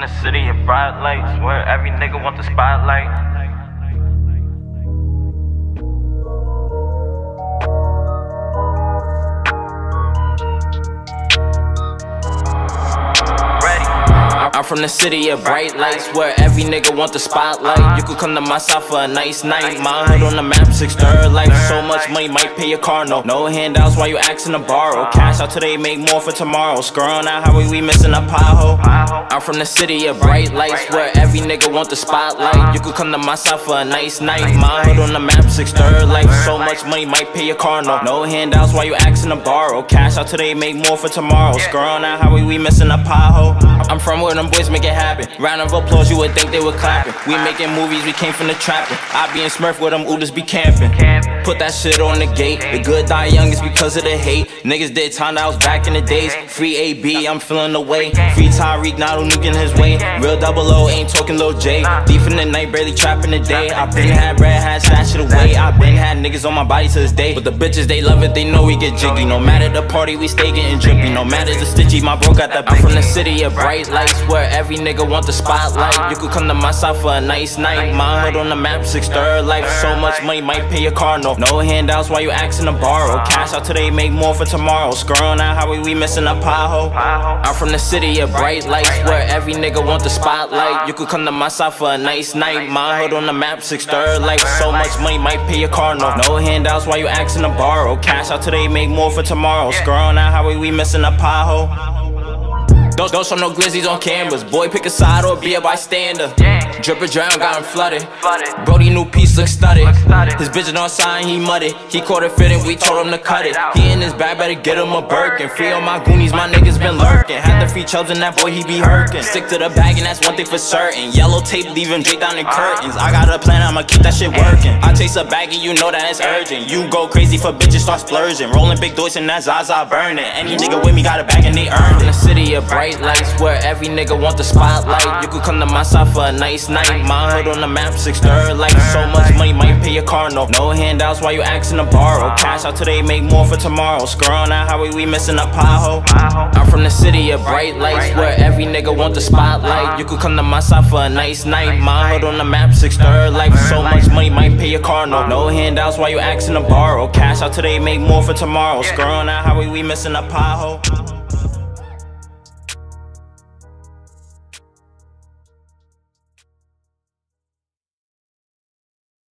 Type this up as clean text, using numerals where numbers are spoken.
the city of bright lights, where every nigga want the spotlight. I'm from the city of bright lights, where every nigga want the spotlight. You could come to my side for a nice night. My hood on the map, 6'3" life. So much money might pay your car, no handouts while you asking to borrow. Cash out today, make more for tomorrow. Scrolling out how we missing a pothole. I'm from the city of bright lights, where every nigga want the spotlight. You could come to my side for a nice night. My hood on the map, 6'3" life. So much money might pay your car, no handouts while you asking to borrow. Cash out today, make more for tomorrow. Scrolling out how we missing a pothole. I'm from where them boys make it happen. Round of applause, you would think they were clapping. We making movies, we came from the trapping. I be in Smurf where them oodles be camping. Put that shit on the gate. The good die young is because of the hate. Niggas did time that was back in the days. Free AB, I'm feeling the way. Free Tyreek, not who nuking his way. Real 00, ain't talking Lil J. Deep in the night, barely trapping the day. I been had bread, had stash it away. I been had niggas on my body to this day. But the bitches, they love it, they know we get jiggy. No matter the party, we stay getting drippy. No matter the stitchy, my bro got that biggie. I'm from the city of bright lights, where every nigga want the spotlight. You could come to my side for a nice night. My hood on the map, 6'3" life. So much money might pay your car, no handouts while you asking to borrow. Cash out today, make more for tomorrow. Scrolling out how we missing a pothole. I'm from the city of bright lights, where every nigga want the spotlight. You could come to my side for a nice night. My hood on the map, 6'3" life. So much money might pay your car, no handouts while you asking to borrow. Cash out today, make more for tomorrow. Scrolling out how we missing a pothole. Don't show no glizzies on cameras. Boy, pick a side or be a bystander. Drip or drown, got him flooded. Brody, new piece look studded. His bitch on sign, he mudded. He caught it fitting, we told him to cut it. He in his bag, better get him a Birkin. Free all my goonies, my niggas been lurking. Had the free chubs and that boy, he be hurting. Stick to the bag and that's one thing for certain. Yellow tape, leave him draped down in curtains. I got a plan, I'ma keep that shit working. I chase a bag and you know that it's urgent. You go crazy for bitches, start splurging. Rolling big doors and that Zaza burning. Any nigga with me got a bag and they earned it. The city of bright lights, where every nigga want the spotlight. You could come to my side for a nice night. My hood on the map, 6'3" life. So much money might pay your car, no handouts while you asking to borrow. Cash out today, make more for tomorrow. Scrolling out how we missing a pothole. I'm from the city of bright lights, where every nigga want the spotlight. You could come to my side for a nice night. My hood on the map, 6'3" life. So much money might pay your car, no handouts while you asking to borrow. Cash out today, make more for tomorrow. Scrolling out how we missing a pothole.